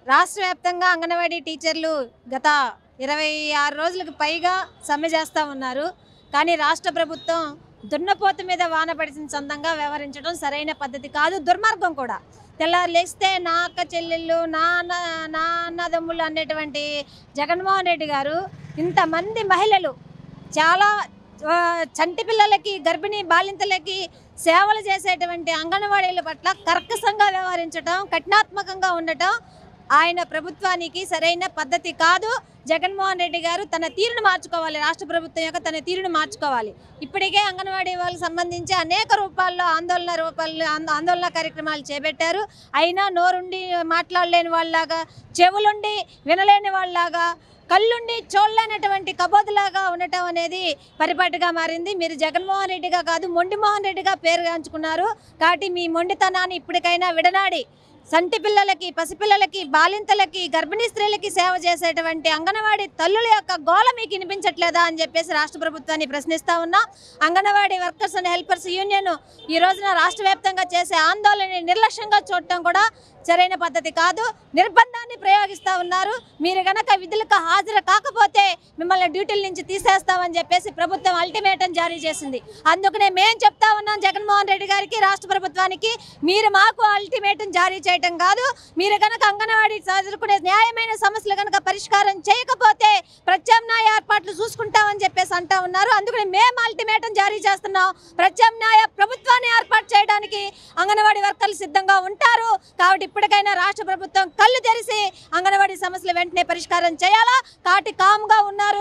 రాష్ట్ర వ్యాప్తంగా అంగన్వాడీ టీచర్లు గత 26 రోజులకు పైగా సమ్మె చేస్తూ ఉన్నారు. కానీ రాష్ట్ర ప్రభుత్వం దున్నపోతు మీద వాన పడిన సందంగా వ్యవహరించడం సరైన పద్ధతి కాదు, దుర్మార్గం కూడా. తెల్లారు లేస్తే నా అక్క చెల్లెళ్ళు, నా అన్నదమ్ముళ్ళు అనేటువంటి జగన్మోహన్ రెడ్డి గారు ఇంతమంది మహిళలు, చాలా చంటి పిల్లలకి, గర్భిణీ బాలింతలకి సేవలు చేసేటువంటి అంగన్వాడీల పట్ల కర్కశంగా వ్యవహరించడం, కఠినాత్మకంగా ఉండటం ఆయన ప్రభుత్వానికి సరైన పద్ధతి కాదు. జగన్మోహన్ రెడ్డి గారు తన తీరును మార్చుకోవాలి, రాష్ట్ర ప్రభుత్వం యొక్క తన తీరును మార్చుకోవాలి. ఇప్పటికే అంగన్వాడీ వాళ్ళకి సంబంధించి అనేక రూపాల్లో ఆందోళన కార్యక్రమాలు చేపట్టారు. అయినా నోరుండి మాట్లాడలేని వాళ్ళలాగా, చెవులుండి వినలేని వాళ్ళలాగా, కళ్ళుండి చూడలేనటువంటి కబోదులాగా ఉండటం అనేది పరిపాటిగా మారింది. మీరు జగన్మోహన్ రెడ్డిగా కాదు, మొండిమోహన్ రెడ్డిగా పేరుగాంచుకున్నారు. కాబట్టి మీ మొండితనాన్ని ఇప్పటికైనా విడనాడి సంటి పిల్లలకి, పసిపిల్లలకి, బాలింతలకి, గర్భిణీ స్త్రీలకి సేవ చేసేటువంటి అంగన్వాడీ తల్లుల యొక్క గోల మీకు వినిపించట్లేదా అని చెప్పేసి రాష్ట్ర ప్రభుత్వాన్ని ప్రశ్నిస్తూ ఉన్నాం. Anganwadi workers and helpers union ఈ రోజున రాష్ట్ర వ్యాప్తంగా చేసే ఆందోళనని నిర్లక్ష్యంగా చూడటం కూడా సరైన పద్ధతి కాదు. నిర్బంధాన్ని ప్రయోగిస్తూ ఉన్నారు. మీరు గనక విధులకు హాజరు కాకపోతే మిమ్మల్ని డ్యూటీల నుంచి తీసేస్తామని చెప్పేసి ప్రభుత్వం అల్టిమేటం జారీ చేసింది. అందుకనే మేము చెప్తా ఉన్నాం జగన్మోహన్ రెడ్డి గారికి, రాష్ట్ర ప్రభుత్వానికి, మీరు మాకు అల్టిమేటం జారీ చేయటం కాదు, మీరు కనుక అంగన్వాడీ ఎదుర్కొనే న్యాయమైన సమస్యలు కనుక పరిష్కారం చేయకపోతే ప్రత్యామ్నాయ ఏర్పాట్లు చూసుకుంటామని చెప్పేసి అంటా ఉన్నారు. అందుకని మేము అల్టిమేటం జారీ చేస్తున్నాం. ప్రత్యామ్నాయ ప్రభుత్వాన్ని ఏర్పాటు చేయడానికి అంగన్వాడీ వర్కర్లు సిద్ధంగా ఉంటారు. కాబట్టి ఇప్పటికైనా రాష్ట్ర ప్రభుత్వం కళ్ళు తెరిచి అంగన్వాడీ సమస్యలు వెంటనే పరిష్కారం చేయాలా. కాబట్టి కామ్గా ఉన్నారు,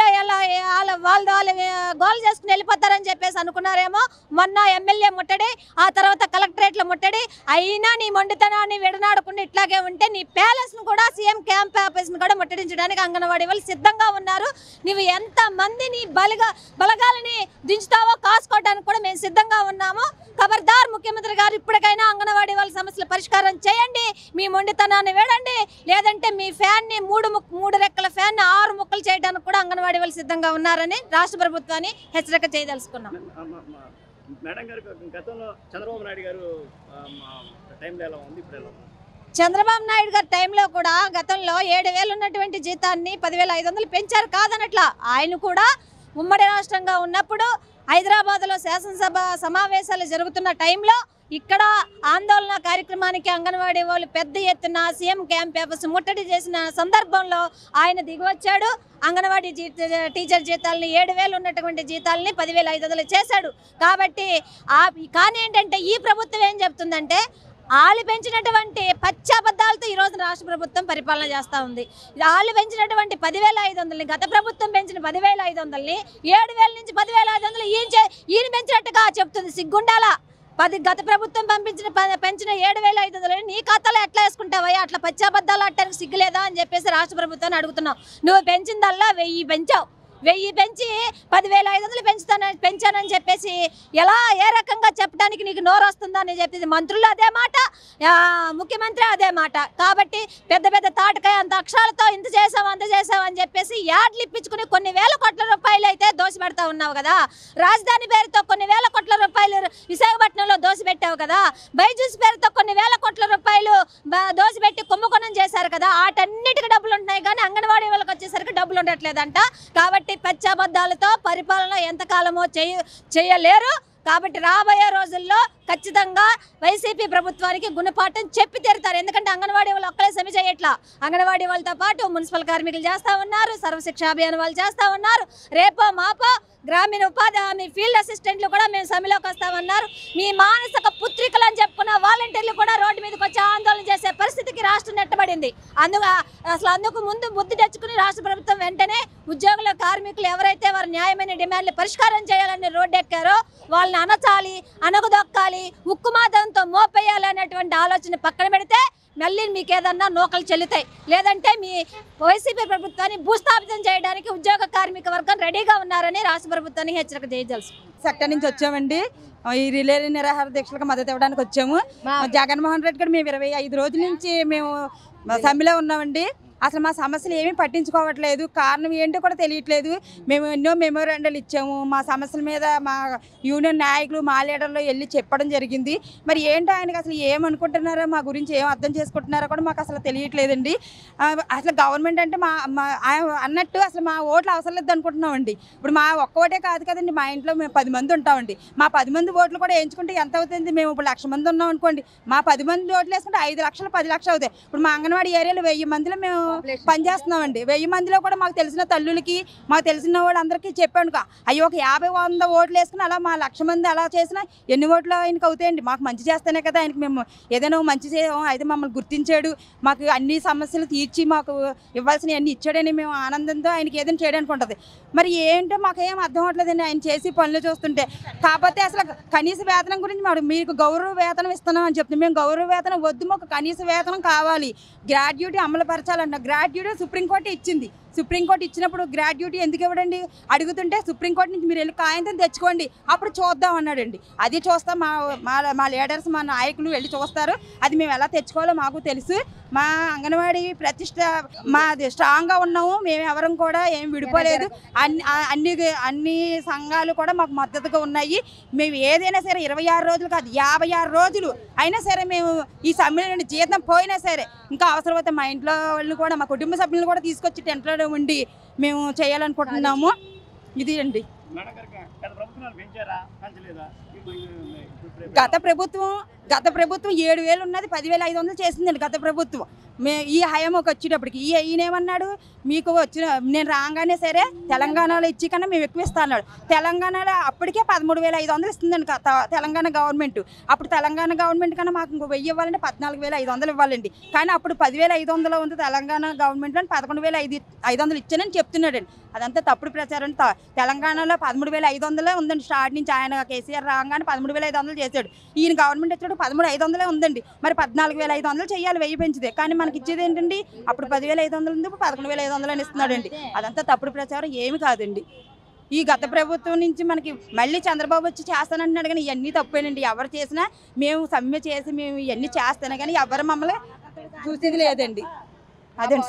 వాళ్ళు గోల్ చేసుకుని వెళ్ళిపోతారని చెప్పేసి అనుకున్నారేమో. మొన్న ఎమ్మెల్యే ముట్టడి, ఆ తర్వాత కలెక్టరేట్ల ముట్టడి. అయినా నీ మొండితనాన్ని విడనాడకుండా ఇట్లాగే ఉంటే నీ ప్యాలెస్ను కూడా, సీఎం క్యాంప్ ఆఫీస్ను కూడా ముట్టడించడానికి అంగన్వాడీ వాళ్ళు సిద్ధంగా ఉన్నారు. నువ్వు ఎంతమంది నీ బలగాలని దించుతావో కాసుకోవడానికి కూడా మేము సిద్ధంగా ఉన్నాము. ఖబర్దార్ ముఖ్యమంత్రి గారు, ఇప్పటికైనా అంగన్వాడీ వాళ్ళ సమస్యల పరిష్కారం చేయండి, మీ మొండితనాన్ని వేడండి. లేదంటే మీ ఫ్యాన్ని మూడు రెక్కల ఫ్యాన్ 6 ముక్కలు చేయడానికి కూడా అంగన్వాడీ వాళ్ళు సిద్ధంగా ఉన్నారని రాష్ట్ర ప్రభుత్వాన్ని హెచ్చరిక చేయదలుచుకున్నాం. చంద్రబాబు నాయుడు గారి టైంలో కూడా గతంలో 7,000 ఉన్నటువంటి జీతాన్ని 10,500 పెంచారు కాదనట్లా. ఆయన కూడా ఉమ్మడి రాష్ట్రంగా ఉన్నప్పుడు హైదరాబాద్లో శాసనసభ సమావేశాలు జరుగుతున్న టైంలో ఇక్కడ ఆందోళన కార్యక్రమానికి అంగన్వాడీ వాళ్ళు పెద్ద ఎత్తున సీఎం క్యాంప్ ఆఫీస్ ముట్టడి చేసిన సందర్భంలో ఆయన దిగివచ్చాడు. అంగన్వాడీ టీచర్ జీతాలని 7,000 ఉన్నటువంటి జీతాలని 10,500 చేశాడు. కాబట్టి కానీ ఏంటంటే ఈ ప్రభుత్వం ఏం చెప్తుందంటే, వాళ్ళు పెంచినటువంటి పచ్చాబద్దాలతో ఈరోజు రాష్ట్ర ప్రభుత్వం పరిపాలన చేస్తూ ఉంది. వాళ్ళు పెంచినటువంటి 10,500ని, గత ప్రభుత్వం పెంచిన 10,500ని 7,000 నుంచి 10,500 ఈయన పెంచినట్టుగా చెప్తుంది. సిగ్గుండాలా? గత ప్రభుత్వం పెంచిన 7,500 నీ ఖాతాలో ఎట్లా వేసుకుంటావయ్యా? అట్లా పచ్చాబద్దాలు అట్టడానికి సిగ్గులేదా అని చెప్పేసి రాష్ట్ర ప్రభుత్వాన్ని అడుగుతున్నావు. నువ్వు పెంచిందల్లా 1000 పెంచావు. 1000 పెంచి 10,500 పెంచానని చెప్పేసి ఏ రకంగా చెప్పడానికి నీకు నోరు వస్తుందా అని చెప్పేసి మంత్రులు అదే మాట, ముఖ్యమంత్రి అదే మాట. కాబట్టి పెద్ద పెద్ద తాటకాయ అంత అక్షరాలతో ఇంత చేసావు అంత చేసావు అని చెప్పేసి యాడ్లు ఇప్పించుకుని కొన్ని వేల కోట్ల రూపాయలు అయితే దోసిపెడతా ఉన్నావు కదా. రాజధాని పేరుతో కొన్ని వేల కోట్ల రూపాయలు విశాఖపట్నంలో దోసిపెట్టావు కదా. బైజూస్ పేరుతో కొన్ని వేల కోట్ల రూపాయలు దోసిపెట్టి కుంభకోణం చేశారు కదా. వాటన్నిటికీ డబ్బులు ఉంటున్నాయి కానీ అంగన్వాడీ వాళ్ళకి వచ్చేసరికి డబ్బులు ఉండట్లేదంట. కాబట్టి పచ్చాబద్దాలతో పరిపాలన ఎంతకాలమో చేయలేరు. కాబట్టి రాబోయే రోజుల్లో ఖచ్చితంగా వైసీపీ ప్రభుత్వానికి గుణపాఠం చెప్పి తీరుతారు. ఎందుకంటే అంగన్వాడీ వాళ్ళు ఒక్కలే సమ్మె చేయట్లా. అంగన్వాడీ వాళ్ళతో పాటు మున్సిపల్ కార్మికులు చేస్తూ ఉన్నారు, సర్వశిక్ష అభియాన్ వాళ్ళు చేస్తూ ఉన్నారు. రేపో మాపో గ్రామీణ ఉపాధి హామీ ఫీల్డ్ అసిస్టెంట్లు కూడా మేము సమ్మెలోకి వస్తామన్నారు. మీ మానసిక పుత్రికలు అని చెప్పుకున్న వాలంటీర్లు కూడా రోడ్డు మీదకి వచ్చి ఆందోళన చేసే పరిస్థితికి రాష్ట్రం నెట్టబడింది. అందుకు ముందు బుద్ధి తెచ్చుకుని రాష్ట్ర ప్రభుత్వం వెంటనే ఉద్యోగుల, కార్మికులు ఎవరైతే వారి న్యాయమైన డిమాండ్లు పరిష్కారం చేయాలని రోడ్డు ఎక్కారో వాళ్ళని అనచాలి, అనగదొక్కాలి, ఉక్కుమాదంతో మోపేయాలి అనేటువంటి ఆలోచన పక్కన పెడితే మళ్ళీ మీకు ఏదన్నా నూకలు చెల్లుతాయి. లేదంటే మీ వైసీపీ ప్రభుత్వాన్ని భూస్థాపితం చేయడానికి ఉద్యోగ కార్మిక వర్గం రెడీగా ఉన్నారని రాష్ట్ర ప్రభుత్వాన్ని హెచ్చరిక చేయదలుసు. సెక్టర్ నుంచి వచ్చామండి. ఈ రిలే నిరాహార దీక్షలకు మద్దతు ఇవ్వడానికి వచ్చాము. జగన్మోహన్ రెడ్డి గారు మేము 25 రోజుల నుంచి మేము సమ్మెలో ఉన్నామండి. అసలు మా సమస్యలు ఏమీ పట్టించుకోవట్లేదు. కారణం ఏంటో కూడా తెలియట్లేదు. మేము ఎన్నో మెమోరాండాలు ఇచ్చాము. మా సమస్యల మీద మా యూనియన్ నాయకులు మా లీడర్లు వెళ్ళి చెప్పడం జరిగింది. మరి ఏంటో ఆయనకి అసలు ఏమనుకుంటున్నారో, మా గురించి ఏం అర్థం చేసుకుంటున్నారో కూడా మాకు అసలు తెలియట్లేదండి. అసలు గవర్నమెంట్ అంటే అన్నట్టు అసలు మా ఓట్లు అవసరం లేదు అనుకుంటున్నామండి. ఇప్పుడు మా ఒక్క ఓటే కాదు కదండి, మా ఇంట్లో మేము 10 మంది ఉంటామండి. మా 10 మంది ఓట్లు కూడా వేయించుకుంటే ఎంత అవుతుంది? మేము ఇప్పుడు 1,00,000 మంది ఉన్నాం అనుకోండి, మా 10 మంది ఓట్లు వేసుకుంటే 5 లక్షలు 10 లక్షలు అవుతాయి. ఇప్పుడు మా అంగన్వాడీ ఏరియాలో 1000 మందిలో మేము పనిచేస్తున్నామండి. 1000 మందిలో కూడా మాకు తెలిసిన తల్లులకి, మాకు తెలిసిన వాళ్ళందరికీ చెప్పాను, అయ్యో ఒక 50-100 ఓట్లు వేసుకుని అలా మా 1,00,000 మంది అలా చేసినా ఎన్ని ఓట్లు ఆయనకి అవుతాయండి? మాకు మంచి చేస్తేనే కదా ఆయనకి మేము ఏదైనా మంచి అయితే మమ్మల్ని గుర్తించాడు, మాకు అన్ని సమస్యలు తీర్చి మాకు ఇవ్వాల్సినవి అన్ని ఇచ్చాడని మేము ఆనందంతో ఆయనకి ఏదైనా చేయడానికి ఉంటుంది. మరి ఏంటో మాకేం అర్థం అవ్వట్లేదండి ఆయన చేసి పనులు చూస్తుంటే. కాకపోతే అసలు కనీస వేతనం గురించి మీకు గౌరవ వేతనం ఇస్తున్నాం అని చెప్తున్నాం. మేము గౌరవ వేతనం వద్దు, మాకు కనీస వేతనం కావాలి. గ్రాడ్యుయేటీ అమలు పరచాలన్న గ్రాడ్యుయేటీ సుప్రీంకోర్టు ఇచ్చింది. సుప్రీంకోర్టు ఇచ్చినప్పుడు గ్రాడ్యుయేటీ ఎందుకు ఇవ్వడండి? అడుగుతుంటే సుప్రీంకోర్టు నుంచి మీరు వెళ్ళి కాగితం తెచ్చుకోండి, అప్పుడు చూద్దాం అన్నాడండి. అది చూస్తాం, మా లీడర్స్ మా నాయకులు వెళ్ళి చూస్తారు. అది మేము ఎలా తెచ్చుకోవాలో మాకు తెలుసు. మా అంగన్వాడీ ప్రతిష్ట మాది స్ట్రాంగ్గా ఉన్నాము. మేము ఎవరం కూడా ఏం విడిపోలేదు. అన్ని సంఘాలు కూడా మాకు మద్దతుగా ఉన్నాయి. మేము ఏదైనా సరే 26 రోజులు కాదు, 56 రోజులు అయినా సరే మేము ఈ సమ్మెలో జీతం పోయినా సరే ఇంకా అవసరమైతే మా ఇంట్లో వాళ్ళు కూడా, మా కుటుంబ సభ్యులను కూడా తీసుకొచ్చి టెంట్లో ఉండి మేము చేయాలనుకుంటున్నాము. ఇది అండి. గత ప్రభుత్వం 7,000 ఉన్నది 10,500 చేసిందండి గత ప్రభుత్వం. ఈ హయాంకి వచ్చేటప్పటికి ఈయనేమన్నాడు, మీకు వచ్చిన నేను రాగానే సరే తెలంగాణలో ఇచ్చి కన్నా మేము ఎక్కువ ఇస్తా అన్నాడు. తెలంగాణలో అప్పటికే 13,500 ఇస్తుందండి తెలంగాణ గవర్నమెంట్. అప్పుడు తెలంగాణ గవర్నమెంట్ కన్నా మాకు ఇంకో 1000 ఇవ్వాలంటే 14,500 ఇవ్వాలండి. కానీ అప్పుడు 10,500 ఉంది తెలంగాణ గవర్నమెంట్లో, 11,500 ఇచ్చానని చెప్తున్నాడండి. అదంతా తప్పుడు ప్రచారం. తెలంగాణలో 13,500 ఉందండి స్టార్ట్ నుంచి. ఆయన కేసీఆర్ రాగానే 13,500 చేశాడు. ఈయన గవర్నమెంట్ వచ్చాడు 13,500 ఉందండి. మరి 14,500 చేయాలి 1000 పెంచితే. కానీ మనకి ఇచ్చేది ఏంటండి? అప్పుడు 10,500 ఉంది, ఇప్పుడు 11,500 అని ఇస్తున్నాడండి. అదంతా తప్పుడు ప్రచారం, ఏమి కాదండి. ఈ గత ప్రభుత్వం నుంచి మనకి మళ్ళీ చంద్రబాబు వచ్చి చేస్తానంటున్నాడు, కానీ ఇవన్నీ తప్పేనండి. ఎవరు చేసినా మేము సమ్మె చేసి మేము ఇవన్నీ చేస్తానే కానీ ఎవరు మమ్మల్ని చూసేది లేదండి. అదే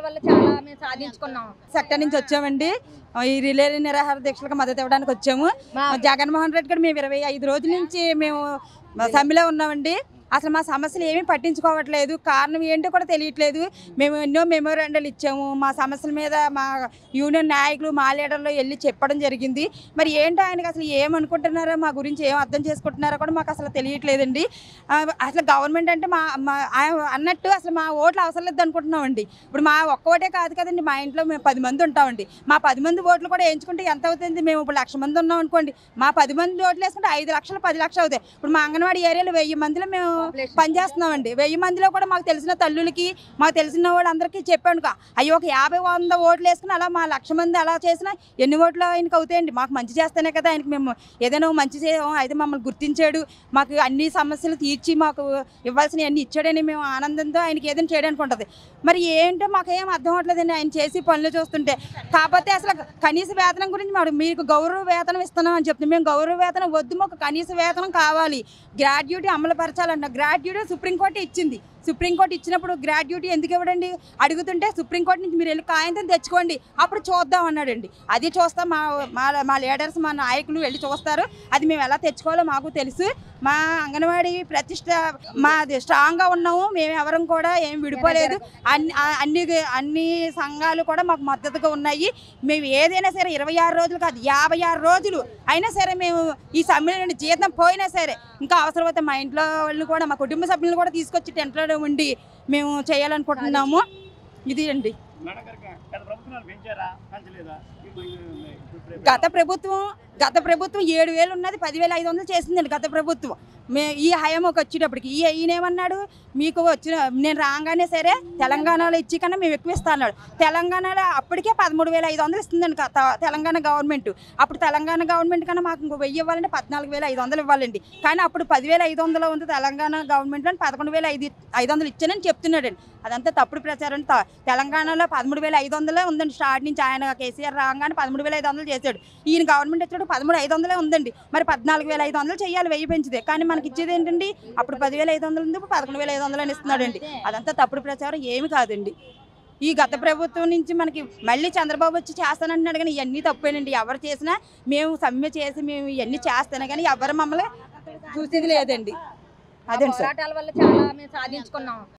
సెక్టర్ నుంచి వచ్చామండి. ఈ రిలే నిరాహార దీక్షలకు మద్దతు ఇవ్వడానికి వచ్చాము. జగన్మోహన్ రెడ్డి గారు మేము 25 రోజుల నుంచి మేము సమ్మెలో ఉన్నామండి. అసలు మా సమస్యలు ఏమీ పట్టించుకోవట్లేదు. కారణం ఏంటో కూడా తెలియట్లేదు. మేము ఎన్నో మెమోరాండాలు ఇచ్చాము. మా సమస్యల మీద మా యూనియన్ నాయకులు మా లీడర్లు వెళ్ళి చెప్పడం జరిగింది. మరి ఏంటో ఆయనకి అసలు ఏమనుకుంటున్నారో, మా గురించి ఏం అర్థం చేసుకుంటున్నారో కూడా మాకు అసలు తెలియట్లేదండి. అసలు గవర్నమెంట్ అంటే అన్నట్టు అసలు మా ఓట్లు అవసరం లేదు అనుకుంటున్నామండి. ఇప్పుడు మా ఒక్క ఓటే కాదు కదండి, మా ఇంట్లో మేము 10 మంది ఉంటామండి. మా 10 మంది ఓట్లు కూడా వేయించుకుంటే ఎంత అవుతుంది? మేము ఇప్పుడు 1,00,000 మంది ఉన్నాం అనుకోండి, మా 10 మంది ఓట్లు వేసుకుంటే 5 లక్షలు 10 లక్షలు అవుతాయి. ఇప్పుడు మా అంగన్వాడీ ఏరియాలో 1000 మందిలో మేము పనిచేస్తున్నామండి. 1000 మందిలో కూడా మాకు తెలిసిన తల్లులకి, మాకు తెలిసిన వాళ్ళందరికీ చెప్పాను, అయ్యో ఒక 50-100 ఓట్లు వేసుకుని అలా మా 1,00,000 మంది అలా చేసినా ఎన్ని ఓట్లు ఆయనకి అవుతాయండి? మాకు మంచి చేస్తేనే కదా ఆయనకి మేము ఏదైనా మంచి అయితే మమ్మల్ని గుర్తించాడు, మాకు అన్ని సమస్యలు తీర్చి మాకు ఇవ్వాల్సినవి అన్ని ఇచ్చాడని మేము ఆనందంతో ఆయనకి ఏదైనా చేయడానికి ఉంటుంది. మరి ఏంటో మాకేం అర్థం అవ్వట్లేదండి ఆయన చేసి పనులు చూస్తుంటే. కాకపోతే అసలు కనీస వేతనం గురించి మీకు గౌరవ వేతనం ఇస్తున్నాం అని చెప్తున్నాం. మేము గౌరవ వేతనం వద్దు, మాకు కనీస వేతనం కావాలి. గ్రాడ్యుయేటీ అమలు పరచాలన్న గ్రాడ్యుయేటీ సుప్రీంకోర్టు ఇచ్చింది. సుప్రీంకోర్టు ఇచ్చినప్పుడు గ్రాడ్యుయేటీ ఎందుకు ఇవ్వడండి? అడుగుతుంటే సుప్రీంకోర్టు నుంచి మీరు వెళ్ళి కాగితం తెచ్చుకోండి, అప్పుడు చూద్దాం అన్నాడండి. అది చూస్తాం, మా లీడర్స్ మా నాయకులు వెళ్ళి చూస్తారు. అది మేము ఎలా తెచ్చుకోవాలో మాకు తెలుసు. మా అంగన్వాడీ ప్రతిష్ట మాది స్ట్రాంగ్గా ఉన్నాము. మేము ఎవరం కూడా ఏం విడిపోలేదు. అన్ని సంఘాలు కూడా మాకు మద్దతుగా ఉన్నాయి. మేము ఏదైనా సరే 26 రోజులు కాదు, 56 రోజులు అయినా సరే మేము ఈ సమ్మెలో జీతం పోయినా సరే ఇంకా అవసరమైతే మా ఇంట్లో వాళ్ళు కూడా, మా కుటుంబ సభ్యులను కూడా తీసుకొచ్చి టెంట్లో ఉండి మేము చేయాలనుకుంటున్నాము. ఇది అండి. గత ప్రభుత్వం 7,000 ఉన్నది 10,500 చేసిందండి గత ప్రభుత్వం. ఈ హయాంకి వచ్చేటప్పటికి ఈయనేమన్నాడు, మీకు వచ్చిన నేను రాగానే సరే తెలంగాణలో ఇచ్చి కన్నా మేము ఎక్కువ ఇస్తా అన్నాడు. తెలంగాణలో అప్పటికే 13,500 ఇస్తుందండి తెలంగాణ గవర్నమెంట్. అప్పుడు తెలంగాణ గవర్నమెంట్ కన్నా మాకు ఇంకో 1000 ఇవ్వాలంటే 14,500 ఇవ్వాలండి. కానీ అప్పుడు 10,500 ఉంది తెలంగాణ గవర్నమెంట్లో, 11,500 ఇచ్చానని చెప్తున్నాడండి. అదంతా తప్పుడు ప్రచారం. తెలంగాణలో 13,500 ఉందండి స్టార్ట్ నుంచి. ఆయన కేసీఆర్ రాగానే 13,500 చేశాడు. ఈయన గవర్నమెంట్ వచ్చాడు 13,500 ఉందండి. మరి 14,500 చేయాలి 1000 పెంచితే. కానీ మనకి ఇచ్చేది ఏంటండి? అప్పుడు 10,500 ఉంది, ఇప్పుడు 11,500 అని ఇస్తున్నాడండి. అదంతా తప్పుడు ప్రచారం, ఏమి కాదండి. ఈ గత ప్రభుత్వం నుంచి మనకి మళ్ళీ చంద్రబాబు వచ్చి చేస్తానంటున్నాడు, కానీ ఇవన్నీ తప్పేనండి. ఎవరు చేసినా మేము సమ్మె చేసి మేము ఇవన్నీ చేస్తాను, కానీ ఎవరు మమ్మల్ని చూసేది లేదండి. అదే పోరాటాల వల్ల చాలా మేము సాధించుకున్నాం.